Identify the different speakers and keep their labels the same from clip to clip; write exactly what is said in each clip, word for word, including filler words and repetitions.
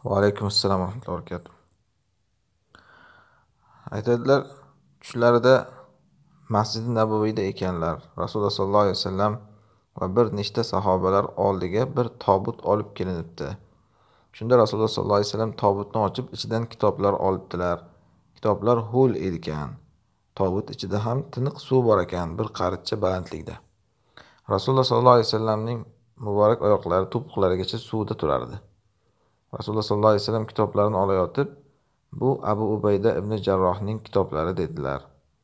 Speaker 1: Va alaykum assalom va rahmatullohi va barakatuh. Aytadilar, tushlarida Masjid Nabaviyda ekanlar. Rasululloh sollallohu alayhi vasallam va bir nechta sahobalar oldiga bir tobut olib kelinibdi. Shunda Rasululloh sollallohu alayhi vasallam tobutni ochib, ichidan kitoblar olibdilar. Kitoblar ho'l ekan. Tobut ichida ham tiniq suv bor ekan, bir qarichcha balandlikda. Rasululloh sollallohu alayhi vasallamning muborak oyoqlari to'piqlarigacha suvda turardi. Rasululloh sollallohu alayhi vasallam kitoblarni olayotib, bu Abu Ubayda ibn Jarrohning kitoblari dedilar.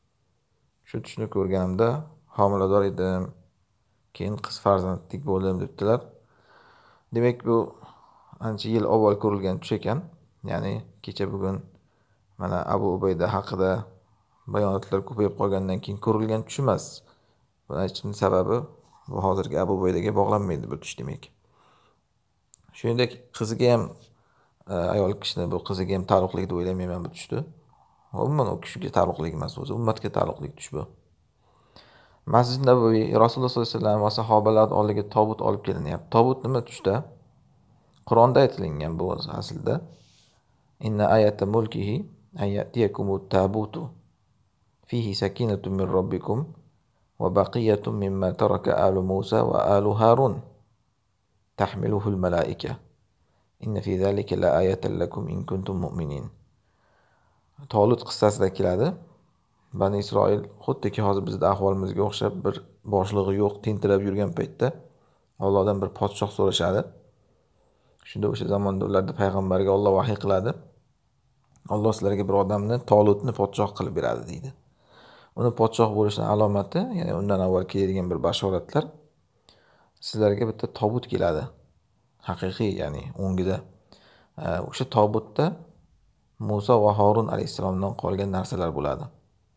Speaker 1: Shu tushni ko'rganimda homilador edim. Keyin qiz farzandlik bo'ldim debdilar. Demak, bu ancha yil avval ko'rilgan tush ekan. Ya'ni kecha bugun mana Abu Ubayda haqida bayonotlar ko'payib qolgandan keyin ko'rilgan tush emas. Buni aytishimning sababi bu hozirgi Abu Ubaydaga bog'lanmaydi bu tush demak. Shuningdek, qiziga ham ayol kishini bu qiziga ham taalluqli deb o'ylamayman bu tushni. Umuman u kishiga taalluqli emas, o'zi ummatga taalluqli tush bu. Masjid Nabaviy Rasululloh sollallohu alayhi vasallam va sahobalar oldiga tobut olib kelinyapti. Tobut nima tushda? Qur'onda aytilgan bu aslida. Inna ayata mulkihi ayatiyakumut tabutu fihi sakinatun min robbikum va baqiyatun mimma taraka alu Musa va alu Harun tahmiluhul malaika. Inna fi zalika la ayatan lakum in kuntum mu'minin. Tolut qissasida keladi. Bani Isroil xuddiki hozir bizda ahvolimizga o'xshab bir boshlig'i yo'q, tentirab yurgan paytda Allohdan bir podshoh so'rashadi. Shunda o'sha zamonda ularda payg'ambarga Alloh vahiy qiladi. Alloh sizlarga bir odamni Tolutni podshoh qilib beradi deydi. Uni podshoh bo'lishining alomati, ya'ni undan avval keladigan bir bashoratlar, sizlarga bitta tobut keladi. Haqiqiy, ya'ni o'ngida. O'sha tobutda Musa va Harun alayhisalomdan qolgan narsalar bo'ladi.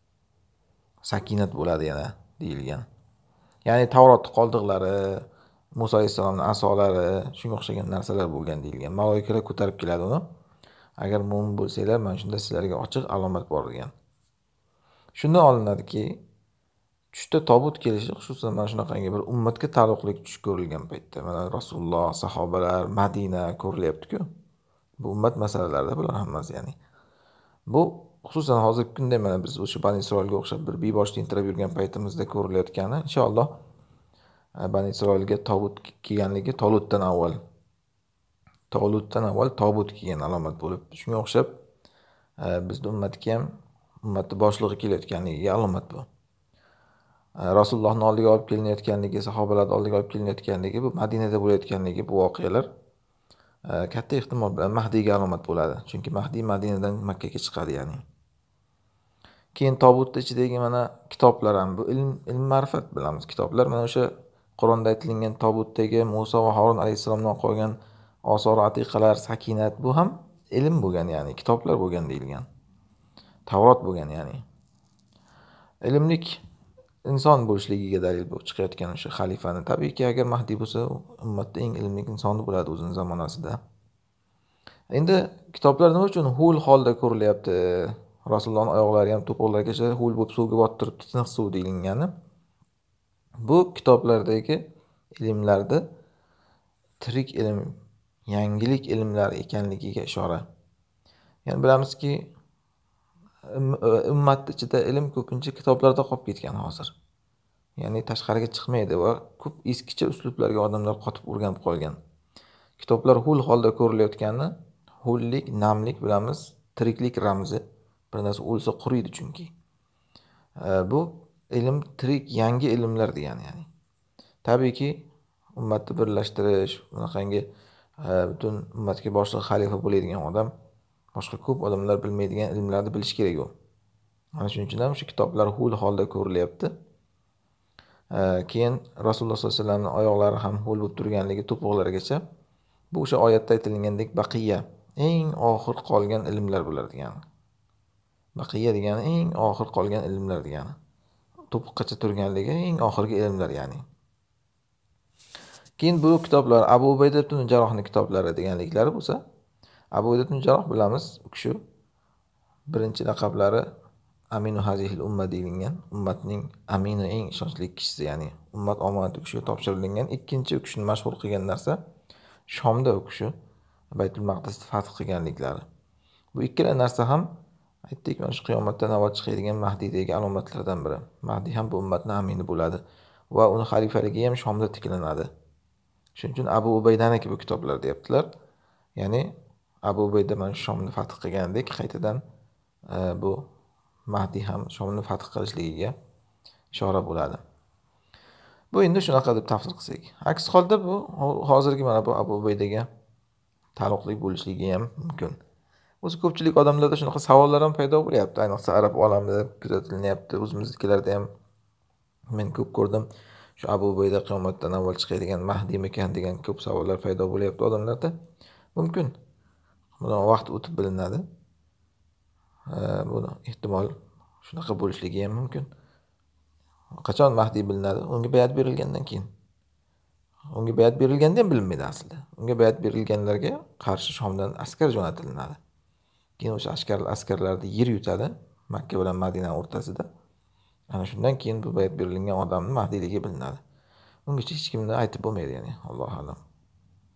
Speaker 1: Sakinat bo'ladi yana deyilgan. Ya'ni Tavrot qoldiqlari, Musa alayhisalomning asolari, shunga o'xshagan narsalar bo'lgan deyilgan. Maloikalar ko'tarib keladi uni. Agar mo'min bo'lsanglar, mana shunda sizlarga ochiq alomat bor degan. Shundan olinadiki, tushda tobut kelishi xususan mana shunaqangi bir ummatga taalluqli tush ko'rilgan paytda, mana Rasululloh, sahobalar, Madina ko'rilyapti-ku. Bu ummat masalalarida bular hammasi, ya'ni. Bu xususan hozirgi kunda mana biz o'sha Bani Isroilga o'xshab bir bebosh tentirab yurgan paytimizda ko'rilayotgani, inshaalloh Bani Isroilga tobut kelganligi Tolutdan avval Tolutdan avval tobut kelgan alomat bo'lib, shunga o'xshab bizning ummatga ham ummatni boshlig'i kelayotganligiga alomat bu. Rasulullohning oldiga olib kelinayotganligi, sahobalar oldiga olib kelinayotganligi, bu Madinada bo'layotganligi, bu voqealar katta ehtimol bilan Mahdiyga alomat bo'ladi. Chunki Mahdiy Madinadan Makkaga chiqadi, ya'ni. Keyin tobutning ichidagi mana kitoblar ham bu ilm, ilm ma'rifat bilamiz. Kitoblar mana o'sha Qur'onda aytilgan tobutdagi Musa va Harun alayhisalomdan qolgan osor atiqalar, sakinat, bu ham ilm bo'lgan, ya'ni kitoblar bo'lgan deyilgan. Tavrot bo'lgan, ya'ni. Ilmlik inson bo'lishligiga dalil bu chiqayotgan o'sha xalifani. Tabiiyki, agar Mahdiy bo'lsa, ummatda eng ilmli insoni bo'ladi o'zining zamonasida. Endi kitoblar nima uchun ho'l holda ko'rilyapti? Rasulullohning oyoqlari ham to'piqlargacha ho'l bo'lib suvga botib turibdi, tiniq suv deyilgani. Bu kitoblardagi ilmlarda tirik ilm, yangilik ilmlar ekanligiga ishora. Ya'ni bilamizki, ummat ichida ilm ko'pincha kitoblarda qolib ketgan hozir. Ya'ni tashqariga chiqmaydi va ko'p eskicha uslublarga odamlar qotib o'rganib qolgan. Kitoblar ho'l holda ko'rilayotgani, ho'llik, namlik bilamiz, tiriklik ramzi. Bir narsa o'lsa quriydi chunki. Bu ilm tirik, yangi ilmlar degani, ya'ni. Tabiiyki, ummatni birlashtirish, bunaqangi butun ummatga boshliq xalifa bo'ladigan odam boshqa ko'p odamlar bilmaydigan ilmlarni bilish kerak u. Mana shuning uchun ham shu kitoblar ho'l holda ko'rilyapti. Keyin Rasululloh sollallohu alayhi vasallamning oyoqlari ham ho'l bo'lib turganligi to'piqlargacha. Bu o'sha oyatda aytilgandek baqiya, eng oxir qolgan ilmlar bo'lar degani. Baqiya degani eng oxir qolgan ilmlar degani. To'piqqacha turganligi eng oxirgi ilmlar, ya'ni. Keyin bu kitoblar Abu Ubayda ibn Jarrohning kitoblari deganliklari bo'lsa, Abu Ubayda ibn Jarroh bilamiz, u kishi birinchi laqablari Aminu hazihil umma deyilgan, ummatning amini, eng ishonchli kishisi, ya'ni ummat omonati u kishiga topshirilgan. Ikkinchi u kishini mashhur qilgan narsa Shomda u kishi Baytul Maqdisni fath qilganliklari. Bu ikkala narsa ham aytdik, mana shu qiyomatdan avval chiqadigan Mahdiydagi alomatlardan biri. Mahdiy ham bu ummatning amini bo'ladi va uni xalifaligi ham Shomda tiklanadi. Shuning uchun Abu Ubaydaniki bu kitoblar deyaptilar. Ya'ni Abu Ubayda mana shu Shomni fath qilgandek, qaytadan e, bu Mahdiy ham Shomni fath qilishligiga ishora bo'ladi. Bu endi shunaqa deb tafsir qilsak. Aks holda bu hozirgi mana bu Abu Ubaydaga taalluqli bo'lishligi ham mumkin. O'zi ko'pchilik odamlarda shunaqa savollar ham paydo bo'lyapti, ayniqsa arab olamida kuzatilyapti. O'zimiznikilarda ham men ko'p ko'rdim. Shu Abu Ubayda qiyomatdan avval chiqadigan Mahdiymikan degan ko'p savollar paydo bo'lyapti odamlarda. Mumkin. Buni vaqt o'tib bilinadi. Buni ehtimol shunaqa bo'lishligi ham mumkin. Qachon Mahdiy bilinadi? Unga bayat berilgandan keyin. Unga bayat berilganda ham bilinmaydi aslida. Unga bayat berilganlarga qarshi Shomdan askar jo'natilinadi. Keyin o'sha askar askarlarni yer yutadi, Makka bilan Madina o'rtasida. Ana shundan keyin bu bayat berilgan odamning mahdiyligi bilinadi. Ungacha hech kimni aytib bo'lmaydi, ya'ni Alloh alam.